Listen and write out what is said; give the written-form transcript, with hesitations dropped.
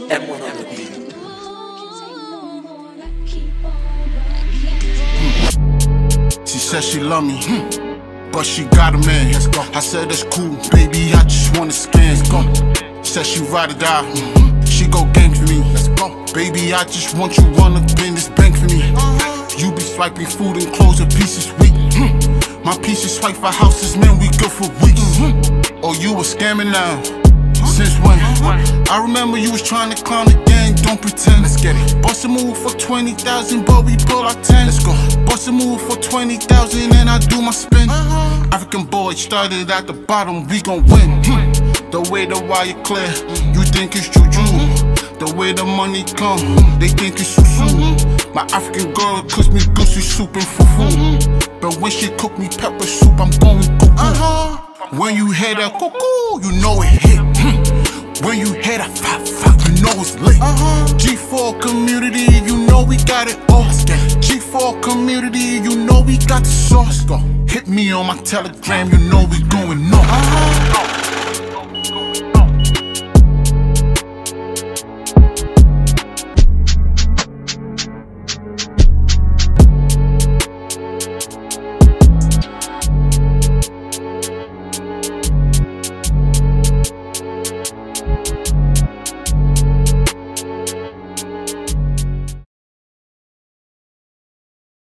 M1 on the beat. She said she love me, but she got a man. Let's go. I said that's cool, baby, I just wanna scan. Let's go. Said she ride or die, she go gang for me. Let's go. Baby, I just want you wanna bend this bank for me. You be swiping food and clothes and pieces weak. My pieces swipe for houses, man, we good for weeks. Oh, you was scamming now? Since when? I remember you was trying to clown the gang, don't pretend. Let's get it. Bust a move for 20,000, but we pull our 10. Let's go. Bust a move for 20,000 and I do my spin. African boy started at the bottom, we gon' win. The way the wire clear, you think it's juju. The way the money come, they think it's susu. My African girl cooks me goosey soup and fufu. But when she cook me pepper soup, I'm going cuckoo. When you hear that cuckoo, you know it hit. When you hear that fat, you know it's lit. G4 community, you know we got it all. G4 community, you know we got the sauce. Hit me on my Telegram, you know we going north.